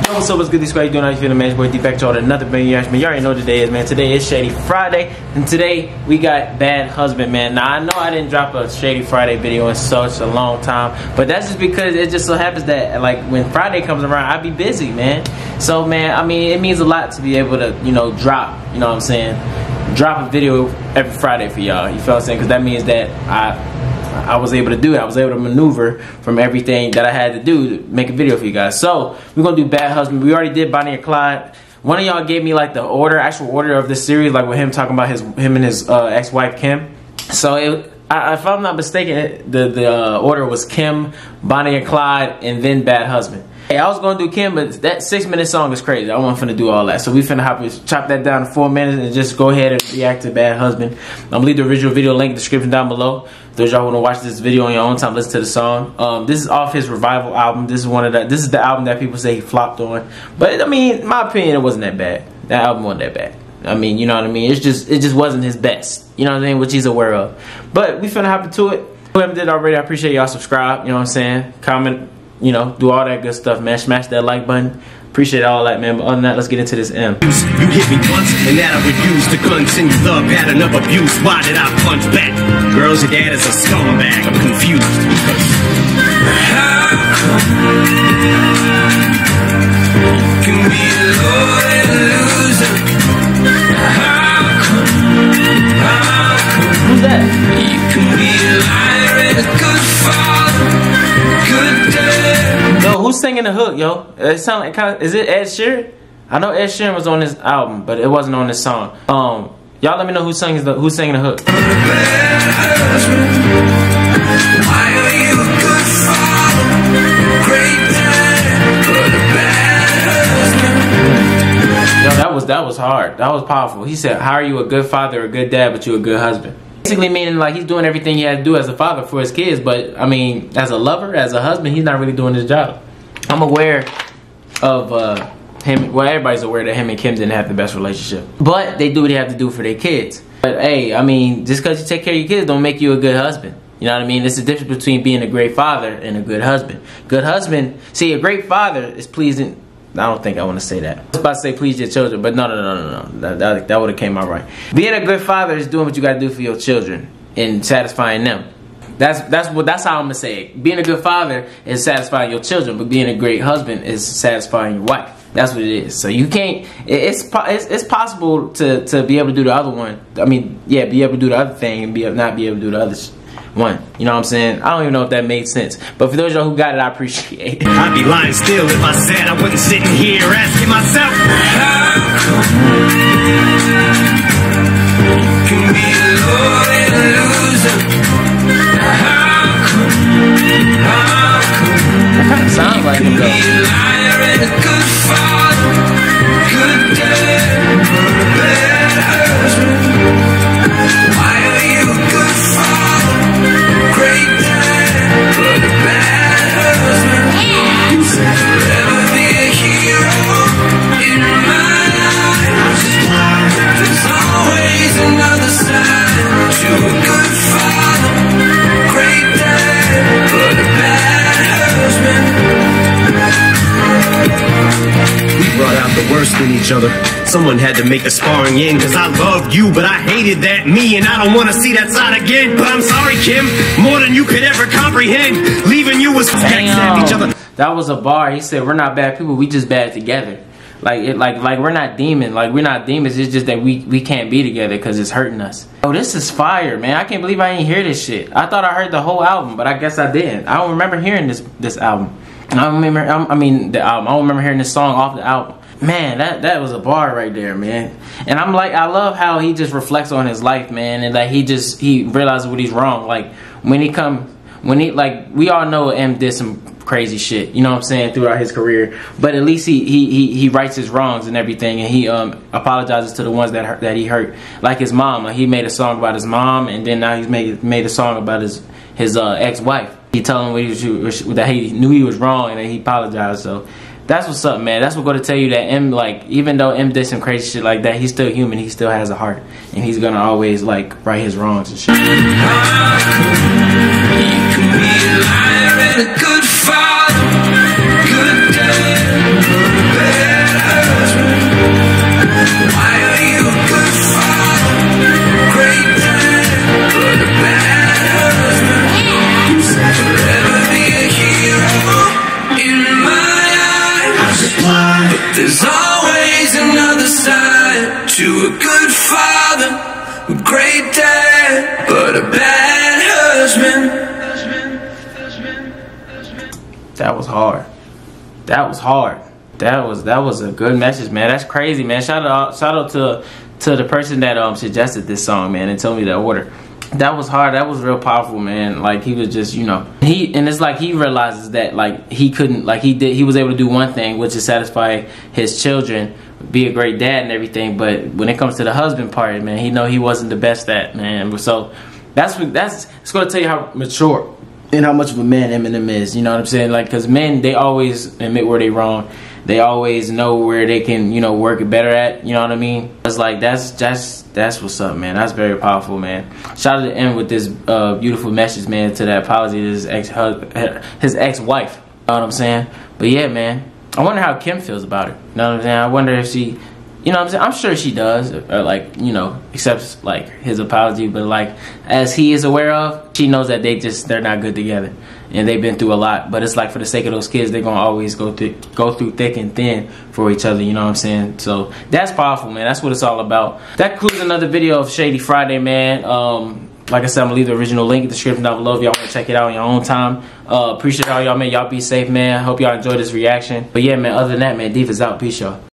Yo, what's up? What's good? This squad, you doing? How you feeling, man? It's your boy D-Back to another video. Man, you already know what today is, man. Today is Shady Friday, and today we got Bad Husband, man. Now, I know I didn't drop a Shady Friday video in such a long time, but that's just because it just so happens that, like, when Friday comes around, I be busy, man. So, man, I mean, it means a lot to be able to, you know, drop, you know what I'm saying? Drop a video every Friday for y'all. You feel what I'm saying? Because that means that I was able to do it. I was able to maneuver from everything that I had to do to make a video for you guys. So we're gonna do Bad Husband. We already did Bonnie and Clyde. One of y'all gave me like the actual order of this series, like with him talking about him and his ex-wife Kim. So if I'm not mistaken, the order was Kim, Bonnie and Clyde, and then Bad Husband. Hey, I was gonna do Kim, but that 6-minute song is crazy. I wasn't finna do all that, so we finna chop that down to 4 minutes and just go ahead and react to Bad Husband. I'm gonna leave the original video link in the description down below. Those y'all wanna watch this video on your own time, listen to the song. This is off his Revival album. This is the album that people say he flopped on. But I mean, in my opinion, it wasn't that bad. That album wasn't that bad. I mean, you know what I mean? It just wasn't his best. You know what I mean? Which he's aware of. But we finna hop into it. Whoever did already, I appreciate y'all subscribe. You know what I'm saying? Comment. You know, do all that good stuff, man. Smash that like button. Appreciate all that, man. But other than that, let's get into this M. You hit me once, and that I refuse to continue the pattern of abuse. Why did I punch back? Girls, your dad is a scumbag. I'm confused because how can be a loyal loser? Who's that? You can be a liar and a good father, good dad. Yo, who's singing the hook, yo? It sound like is it Ed Sheeran? I know Ed Sheeran was on this album, but it wasn't on this song. Y'all let me know who's singing the hook. Why are you a good father, great dad, but a bad husband? Yo, that was hard. That was powerful. He said, "How are you a good father, a good dad, but you a good husband?" Basically meaning like he's doing everything he had to do as a father for his kids, but I mean, as a lover, as a husband, he's not really doing his job. I'm aware of him. Well, everybody's aware that him and Kim didn't have the best relationship, but they do what they have to do for their kids. But hey, I mean, just because you take care of your kids don't make you a good husband. You know what I mean? There's a difference between being a great father and a good husband. Good husband, see, a great father is pleasing. I don't think I want to say that. I was about to say please your children, but no. That would have came out right. Being a good father is doing what you got to do for your children and satisfying them. That's how I'm gonna say it. Being a good father is satisfying your children, but being a great husband is satisfying your wife. That's what it is. So you can't. It's possible to be able to do the other one. I mean, yeah, be able to do the other thing and not be able to do the other one. You know what I'm saying? I don't even know if that made sense. But for those of y'all who got it, I appreciate it. I'd be lying still if I said I wasn't sitting here asking myself, how can be a loyal loser? That kind of sounds like him, though. In each other. Someone had to make the sparring end, cause I loved you, but I hated that me, and I don't want to see that side again. But I'm sorry, Kim, more than you could ever comprehend. Leaving you was each other. That was a bar. He said, "We're not bad people. We just bad together." Like we're not demons. Like we're not demons. It's just that we can't be together because it's hurting us. Oh, this is fire, man! I can't believe I ain't hear this shit. I thought I heard the whole album, but I guess I didn't. I don't remember hearing this album. I don't remember. I mean the album. I don't remember hearing this song off the album. Man, that was a bar right there, man. And I'm like, I love how he just reflects on his life, man, and like he realizes what he's wrong. Like we all know M did some crazy shit, you know what I'm saying, throughout his career. But at least he rights his wrongs and everything, and he apologizes to the ones that he hurt, like his mom. Like he made a song about his mom, and then now he's made a song about his ex-wife. He told him that he knew he was wrong and that he apologized. So that's what's up, man. That's what's going to tell you that M, like, even though M did some crazy shit like that, he's still human. He still has a heart, and he's gonna always like right his wrongs and shit. You can be a liar and a good father, good dad. There's always another side to a good father, a great dad, but a bad husband. That was hard. That was hard. That was a good message, man. That's crazy, man. Shout out to the person that suggested this song, man, and told me the order. That was hard. That was real powerful, man. Like, he was just, you know, and it's like he realizes that, like, he couldn't, like, he was able to do one thing, which is satisfy his children, be a great dad and everything, but when it comes to the husband part, man, he know he wasn't the best at, man. So that's it's gonna tell you how mature and how much of a man Eminem is, you know what I'm saying? Like, because men, they always admit where they wrong. They always know where they can, you know, work it better at, you know what I mean? It's like, that's what's up, man. That's very powerful, man. Shout out to M with this beautiful message, man, to that apology to his ex-wife, you know what I'm saying? But yeah, man, I wonder how Kim feels about it, you know what I'm saying? I wonder if she, you know what I'm saying? I'm sure she does, or like, you know, accepts like his apology, but like, as he is aware of, she knows that they're not good together. And they've been through a lot, but it's like, for the sake of those kids, they're gonna always go through thick and thin for each other, you know what I'm saying? So that's powerful, man. That's what it's all about. That concludes another video of Shady Friday, man. Like I said, I'm gonna leave the original link in the description down below if y'all wanna check it out on your own time. Appreciate all y'all, man. Y'all be safe, man. Hope y'all enjoyed this reaction. But yeah, man, other than that, man, Diva's out. Peace, y'all.